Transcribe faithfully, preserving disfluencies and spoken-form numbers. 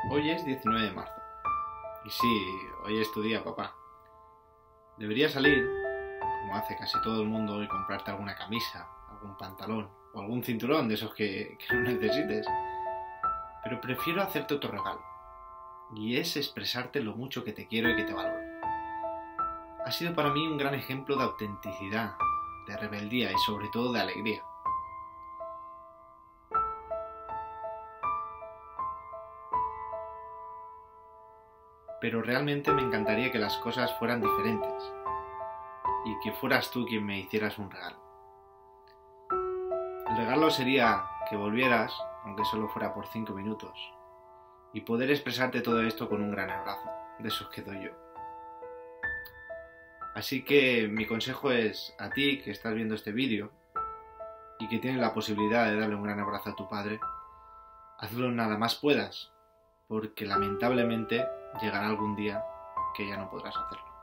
Hoy es diecinueve de marzo. Y sí, hoy es tu día, papá. Deberías salir, como hace casi todo el mundo, y comprarte alguna camisa, algún pantalón o algún cinturón de esos que, que no necesites. Pero prefiero hacerte otro regalo. Y es expresarte lo mucho que te quiero y que te valoro. Has sido para mí un gran ejemplo de autenticidad, de rebeldía y sobre todo de alegría. Pero realmente me encantaría que las cosas fueran diferentes y que fueras tú quien me hicieras un regalo. El regalo sería que volvieras, aunque solo fuera por cinco minutos, y poder expresarte todo esto con un gran abrazo, de esos que doy yo. Así que mi consejo es a ti que estás viendo este vídeo y que tienes la posibilidad de darle un gran abrazo a tu padre, hazlo nada más puedas, porque lamentablemente llegará algún día que ya no podrás hacerlo.